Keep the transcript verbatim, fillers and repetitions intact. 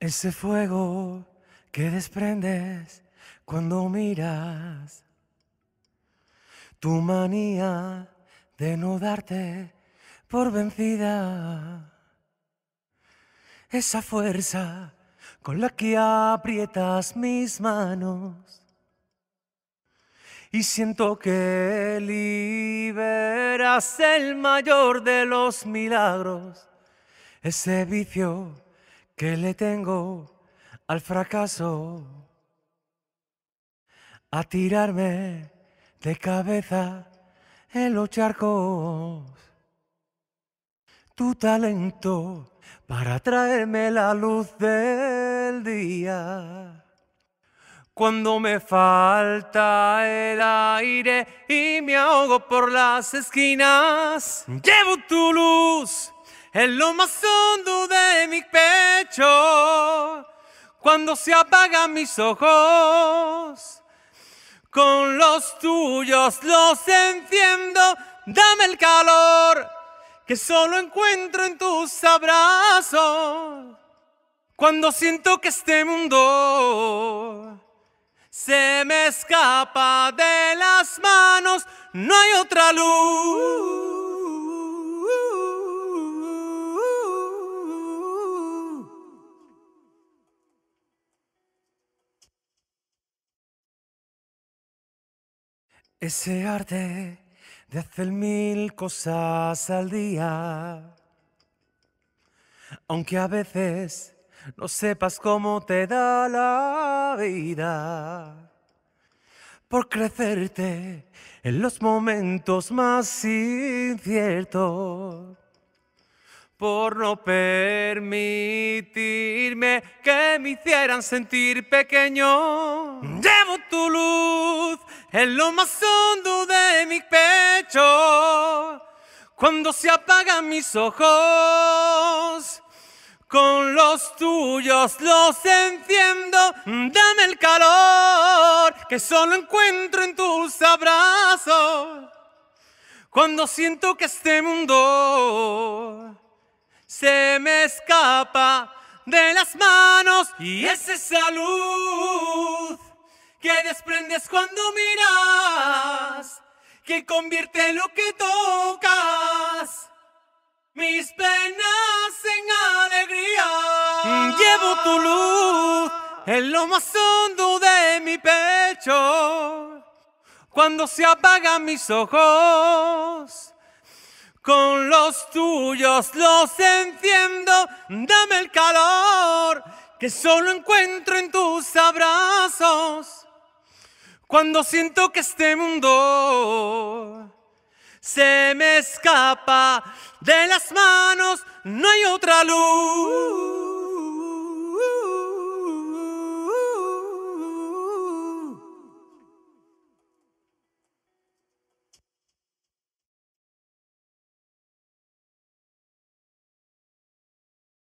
Ese fuego que desprendes cuando miras, tu manía de no darte por vencida, esa fuerza con la que aprietas mis manos y siento que liberas el mayor de los milagros, ese vicio que le tengo al fracaso, a tirarme de cabeza en los charcos. Tu talento para traerme la luz del día. Cuando me falta el aire y me ahogo por las esquinas, llevo tu luz en lo más hondo de mi pecho. Cuando se apagan mis ojos, con los tuyos los enciendo. Dame el calor que solo encuentro en tus abrazos. Cuando siento que este mundo se me escapa de las manos, no hay otra luz. Ese arte de hacer mil cosas al día, aunque a veces no sepas cómo te da la vida, por crecerte en los momentos más inciertos, por no permitirme que me hicieran sentir pequeño. Llevo tu luz en lo más hondo de mi pecho. Cuando se apagan mis ojos, con los tuyos los enciendo. Dame el calor que solo encuentro en tus abrazos. Cuando siento que este mundo se me escapa de las manos, y es esa luz que desprendes cuando miras, que convierte lo que tocas mis penas en alegría. Llevo tu luz en lo más hondo de mi pecho. Cuando se apagan mis ojos, con los tuyos los enciendo. Dame el calor que solo encuentro en tus abrazos. Cuando siento que este mundo se me escapa de las manos, no hay otra luz.